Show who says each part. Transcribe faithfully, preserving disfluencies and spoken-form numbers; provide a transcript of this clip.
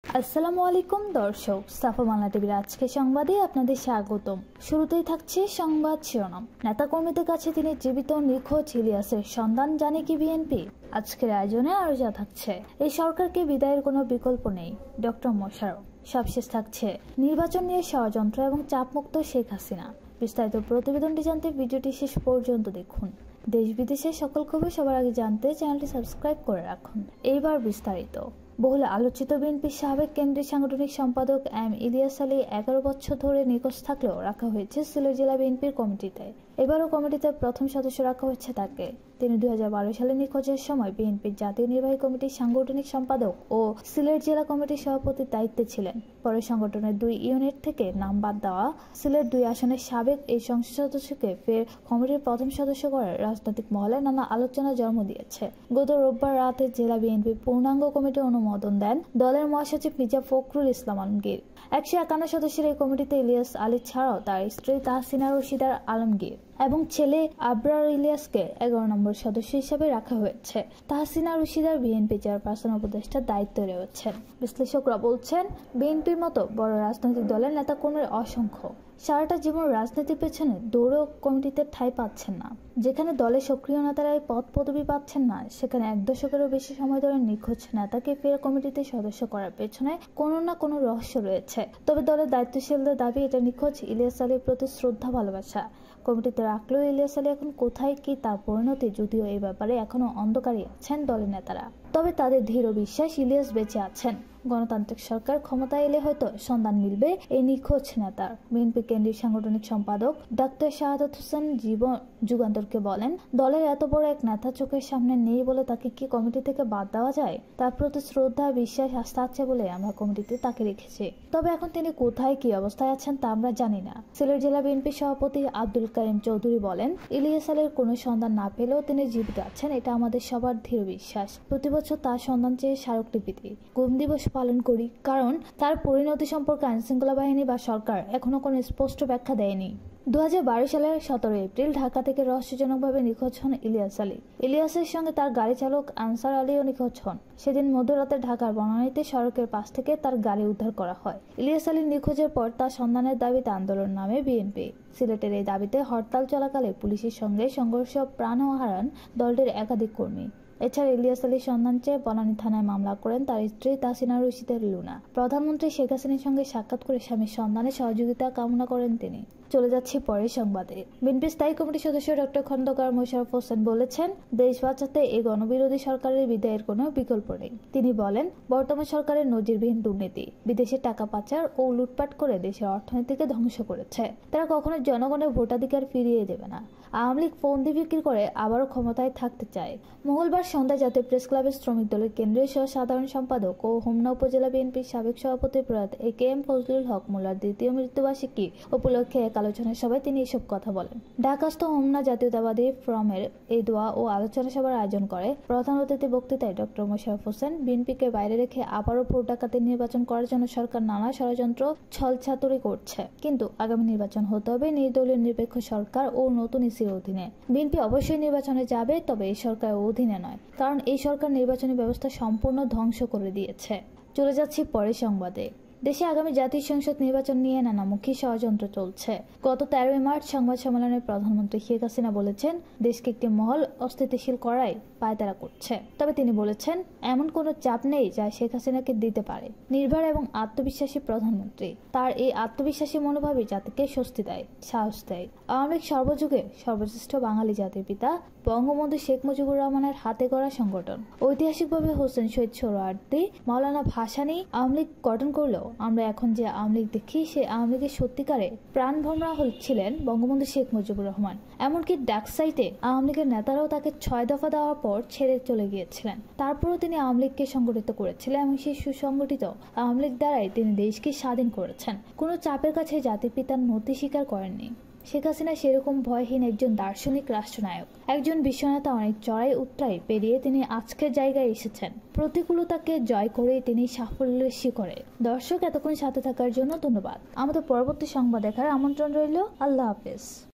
Speaker 1: আসসালামু আলাইকুম দর্শক, সাফা বাংলা টিভির আজকে সংবাদে আপনাদের স্বাগতম। শুরুতেই থাকছে সংবাদ শিরোনাম। নেতাকর্মীদের কাছে তিনি জীবিত নিখোঁজ ইলিয়াসের সন্ধান জানে কি বিএনপি? আজকের আয়োজনে আরো যা থাকছে। এই সরকারকে বিদায়ের কোনো বিকল্প নেই, ডক্টর মোশাররফ। সবশেষ থাকছে নির্বাচন নিয়ে ষড়যন্ত্র এবং চাপমুক্ত শেখ হাসিনা। বিস্তারিত প্রতিবেদনটি জানতে ভিডিওটি শেষ পর্যন্ত দেখুন। দেশ বিদেশের সকল খবর সবার আগে জানতে চ্যানেলটি সাবস্ক্রাইব করে রাখুন। এইবার বিস্তারিত। বহুল আলোচিত বিএনপির সাবেক কেন্দ্রীয় সাংগঠনিক সম্পাদক এম ইলিয়াস আলী এগারো বছর ধরে নিখোঁজ থাকলেও রাখা হয়েছে সিলেট জেলা বিএনপির কমিটিতে। এবারও কমিটিতে প্রথম সদস্য রাখা হচ্ছে তাকে। তিনি দুই হাজার বারো সালে নিখোঁজের সময় বিএনপির জাতীয় নির্বাহী কমিটির সাংগঠনিক সম্পাদক ও সিলেট জেলা কমিটির সভাপতির দায়িত্বে ছিলেন। পরে সংগঠনের দুই ইউনিট থেকে নাম বাদ দেওয়া সিলেট দুই আসনের সাবেক এই সংসদ সদস্যকে ফের কমিটির প্রথম সদস্য করার রাজনৈতিক মহলে নানা আলোচনা জন্ম দিয়েছে। গত রোববার রাতে জেলা বিএনপির পূর্ণাঙ্গ কমিটি অনুমোদন দেন দলের মহাসচিব মির্জা ফখরুল ইসলাম আলমগীর। একশো একান্ন সদস্যের এই কমিটিতে ইলিয়াস আলী ছাড়াও তার স্ত্রী তাহসিনা রশিদার আলমগীর এবং ছেলে আবরার ইলিয়াসকে এগারো নম্বর সদস্য হিসেবে রাখা হয়েছে। তাহসিনা রশিদার বিএনপি চেয়ারপারসন উপদেষ্টার দায়িত্বে রয়েছেন। বিশ্লেষকরা বলছেন, বিএনপির মতো বড় রাজনৈতিক দলের নেতাকর্মীর অসংখ্য সারাটা জীবন রাজনীতির পেছনে দৌড়েও কমিটিতে ঠাঁই পাচ্ছেন না। যেখানে দলের সক্রিয় নেতারা এই পদ পদবি পাচ্ছেন না, সেখানে এক দশকেরও বেশি সময় ধরে নিখোঁজ নেতাকে ফের কমিটিতে সদস্য করার পেছনে কোনো না কোনো রহস্য রয়েছে। তবে দলের দায়িত্বশীলদের দাবি, এটা নিখোঁজ ইলিয়াস আলীর প্রতি শ্রদ্ধা ভালোবাসা। কমিটিতে রাখলেও ইলিয়াস আলী এখন কোথায় কি তার পরিণতি, যদিও এই ব্যাপারে এখনো অন্ধকারই আছেন দলের নেতারা। তবে তাদের দৃঢ় বিশ্বাস ইলিয়াস বেঁচে আছেন। গণতান্ত্রিক সরকার ক্ষমতায় এলে হয়তো সন্ধান মিলবে এই নিখোঁজ নেতার। বিএনপি কেন্দ্রীয় সাংগঠনিক সম্পাদক ডাক্তার শাহাদাত হোসেন জীবন যুগান্তরকে বলেন, দলের এত বড় এক নেতা চোখের সামনে নেই বলে তাকে কি কমিটি থেকে বাদ দেওয়া যায়? তার প্রতি শ্রদ্ধা, বিশ্বাস, আস্থা আছে বলে আমরা কমিটিতে তাকে রেখেছি। তবে এখন তিনি কোথায় কি অবস্থায় আছেন তা আমরা জানি না। সিলেট জেলা বিএনপি সভাপতি আব্দুল কারিম চৌধুরী বলেন, ইলিয়াস আলীর কোনো সন্ধান না পেলেও তিনি জীবিত আছেন, এটা আমাদের সবার দৃঢ় বিশ্বাস। প্রতি বছর তার সন্ধান চেয়ে স্মারকলিপিতে গুম দিবস পালন করি, কারণ তার পরিণতি সম্পর্কে আইনশৃঙ্খলা বাহিনী বা সরকার এখনো কোনো স্পষ্ট ব্যাখ্যা দেয়নি। দু হাজার বারো সালের সতেরো এপ্রিল ঢাকা থেকে রহস্যজনকভাবে নিখোঁজ হন ইলিয়াস আলী। ইলিয়াসের সঙ্গে তার গাড়ি চালক আনসার আলীও নিখোঁজ হন। সেদিন মধ্যরাতে ঢাকার বনানীতে সড়কের পাশ থেকে তার গাড়ি উদ্ধার করা হয়। ইলিয়াস আলীর নিখোঁজের পর তার সন্ধানের দাবিতে আন্দোলন নামে বিএনপি। সিলেটের এই দাবিতে হরতাল চলাকালে পুলিশের সঙ্গে সংঘর্ষ প্রাণও হারান দলটির একাধিক কর্মী। এছাড়া ইলিয়াস আলীর সন্ধান চেয়ে বনানী থানায় মামলা করেন তার স্ত্রী তাহসিনা রশিদা লুনা। প্রধানমন্ত্রী শেখ হাসিনার সঙ্গে সাক্ষাৎ করে স্বামীর সন্ধানে সহযোগিতা কামনা করেন তিনি। চলে যাচ্ছি পরের সংবাদে। বিএনপি স্থায়ী কমিটির সদস্য ডক্টর খন্দকার মোশাররফ হোসেন বলেছেন, দেশ বাঁচাতে এই গণবিরোধী সরকারের বিদায়ের কোনো বিকল্প নেই। তিনি বলেন, বর্তমান সরকারের নজিরবিহীন দুর্নীতি, বিদেশে টাকা পাচার ও লুটপাট করে দেশের অর্থনীতিকে ধ্বংস করেছে। তারা কখনো জনগণের ভোটাধিকার ফিরিয়ে দেবে না। আওয়ামী লীগ ফন্দি বিক্রি করে আবারও ক্ষমতায় থাকতে চায়। মঙ্গলবার সন্ধ্যায় জাতীয় প্রেস ক্লাবের শ্রমিক দলের কেন্দ্রীয় সহ সাধারণ সম্পাদক ও হোমনা উপজেলা বিএনপির সাবেক সভাপতি প্রয়াত এ কে এম ফজলুল হক মোল্লার দ্বিতীয় মৃত্যুবার্ষিকী উপলক্ষে এক আলোচনা সভায় তিনি এসব কথা বলেন। ঢাকাস্থ হোমনা জাতীয়তাবাদী ফোরামের এই দোয়া ও আলোচনা সভার আয়োজন করে। প্রধান অতিথি বক্তৃতায় ডক্টর মোশাররফ হোসেন বিএনপিকে বাইরে রেখে আবারও ভোট ডাকাতি নির্বাচন করার জন্য সরকার নানা ষড়যন্ত্র ছলচাতুরি করছে, কিন্তু আগামী নির্বাচন হতে হবে নির্দলীয় নিরপেক্ষ সরকার ও নতুন ইসির অধীনে। বিএনপি অবশ্যই নির্বাচনে যাবে, তবে এই সরকার অধীনে নয়, কারণ এই সরকার নির্বাচনী ব্যবস্থা সম্পূর্ণ ধ্বংস করে দিয়েছে। চলে যাচ্ছি পরের সংবাদে। দেশে আগামী জাতীয় সংসদ নির্বাচন নিয়ে নানামুখী ষড়যন্ত্র চলছে। গত তেরোই মার্চ সংবাদ সম্মেলনে প্রধানমন্ত্রী শেখ হাসিনা বলেছেন, দেশকে একটি মহল অস্থিতিশীল করাই পায়তারা করছে। তবে তিনি বলেছেন, এমন কোনো চাপ নেই যা শেখ হাসিনাকে দিতে পারে। নির্ভর এবং আত্মবিশ্বাসী প্রধানমন্ত্রী, তার এই আত্মবিশ্বাসী মনোভাবই জাতিকে স্বস্তি দেয়, সাহস দেয়। আওয়ামী লীগ সর্বযুগে সর্বশ্রেষ্ঠ বাঙালি জাতির পিতা বঙ্গবন্ধু শেখ মুজিবুর রহমানের হাতে গড়া সংগঠন। ঐতিহাসিকভাবে হোসেন শহীদ সোহরাওয়ার্দী, মাওলানা ভাসানী আওয়ামী লীগ গঠন করলেও আমরা এখন যে আওয়ামী লীগ দেখি, সে আওয়ামী লীগের সত্যিকারে প্রাণ ভ্রমরা ছিলেন বঙ্গবন্ধু শেখ মুজিবুর রহমান। এমনকি ডাকসাইটে আওয়ামী লীগের নেতারাও তাকে ছয় দফা দেওয়ার পর ছেড়ে চলে গিয়েছিলেন। তারপরও তিনি আওয়ামী লীগকে সংগঠিত করেছিলেন এবং সেই সুসংগঠিত আওয়ামী লীগ দ্বারাই তিনি দেশকে স্বাধীন করেছেন। কোনো চাপের কাছে জাতির পিতার নতি স্বীকার করেননি। শেখ হাসিনা সেরকম ভয়হীন একজন দার্শনিক রাষ্ট্রনায়ক, একজন বিশ্বনেতা। অনেক চড়াই উতরাই পেরিয়ে তিনি আজকের জায়গায় এসেছেন। প্রতিকূলতাকে জয় করে তিনি সাফল্যের শিখরে। দর্শক, এতক্ষণ সাথে থাকার জন্য ধন্যবাদ। আমাদের পরবর্তী সংবাদ দেখার আমন্ত্রণ রইল। আল্লাহ হাফেজ।